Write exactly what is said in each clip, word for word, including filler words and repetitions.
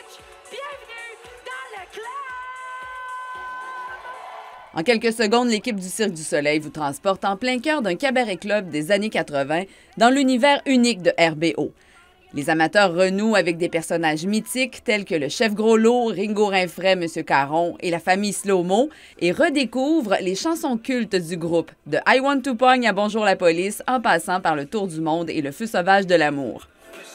Twitch. Bienvenue dans le club! En quelques secondes, l'équipe du Cirque du Soleil vous transporte en plein cœur d'un cabaret-club des années quatre-vingt dans l'univers unique de R B O. Les amateurs renouent avec des personnages mythiques tels que le chef Gros-Lot, Ringo Rinfret, M. Caron et la famille Slow-Mo et redécouvrent les chansons cultes du groupe, de I Want to Pong à Bonjour la police, en passant par le Tour du monde et le Feu sauvage de l'amour.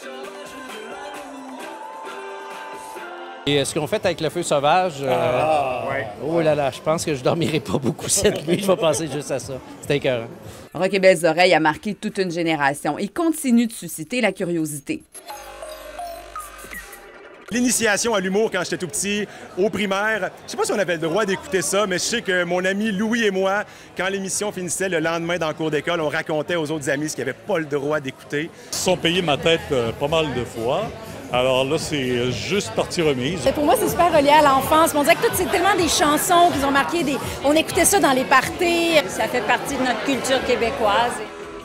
Et ce qu'on fait avec le Feu sauvage, euh, ah, ouais. oh là là, je pense que je dormirai pas beaucoup cette nuit, je vais penser juste à ça. C'était écœurant. Rock et Belles Oreilles a marqué toute une génération et continue de susciter la curiosité. L'initiation à l'humour quand j'étais tout petit, au primaire, je sais pas si on avait le droit d'écouter ça, mais je sais que mon ami Louis et moi, quand l'émission finissait le lendemain dans le cours d'école, on racontait aux autres amis ce qu'ils n'avaient pas le droit d'écouter. Ils se sont payés ma tête euh, pas mal de fois. Alors là, c'est juste partie remise. Pour moi, c'est super relié à l'enfance. On dirait que tout, c'est tellement des chansons qui ont marqué des... On écoutait ça dans les parties. Ça fait partie de notre culture québécoise.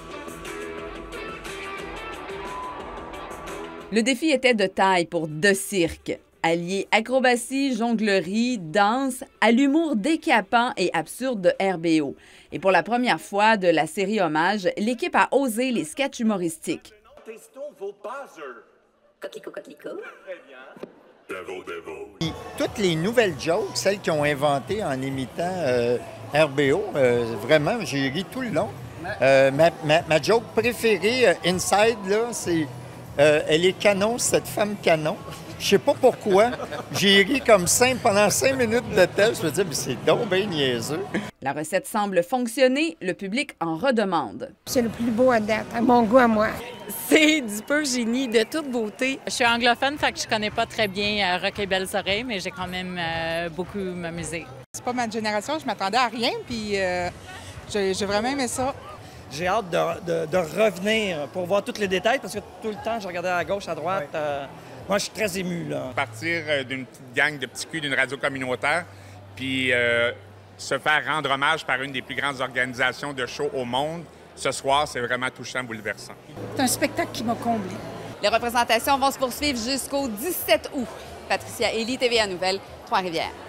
Le défi était de taille pour deux cirques. Allier acrobatie, jonglerie, danse à l'humour décapant et absurde de R B O. Et pour la première fois de la série Hommage, l'équipe a osé les sketchs humoristiques. Testons vos buzzers. Coquelicot, coquelicot. Très bien. Devo, devo. Toutes les nouvelles jokes, celles qu'ils ont inventées en imitant euh, R B O, euh, vraiment, j'ai ri tout le long. Euh, ma, ma, ma joke préférée, euh, Inside, là, c'est euh, elle est canon, cette femme canon. Je sais pas pourquoi. J'ai ri comme cinq, pendant cinq minutes de tel. Je me disais, mais c'est donc bien niaiseux. La recette semble fonctionner, le public en redemande. C'est le plus beau à date, à mon goût à moi. C'est du pur génie, de toute beauté. Je suis anglophone, fait que je connais pas très bien euh, Rock et Belles Oreilles, mais j'ai quand même euh, beaucoup m'amusé. C'est pas ma génération, je m'attendais à rien, puis euh, j'ai, j'ai vraiment aimé ça. J'ai hâte de, de, de revenir pour voir tous les détails, parce que tout le temps, je regardais à gauche, à droite. Ouais. Euh, moi, je suis très ému, là. Partir d'une petite gang de petits culs d'une radio communautaire, puis euh, se faire rendre hommage par une des plus grandes organisations de show au monde, ce soir, c'est vraiment touchant, bouleversant. C'est un spectacle qui m'a comblé. Les représentations vont se poursuivre jusqu'au dix-sept août. Patricia Elie, T V A Nouvelles, Trois-Rivières.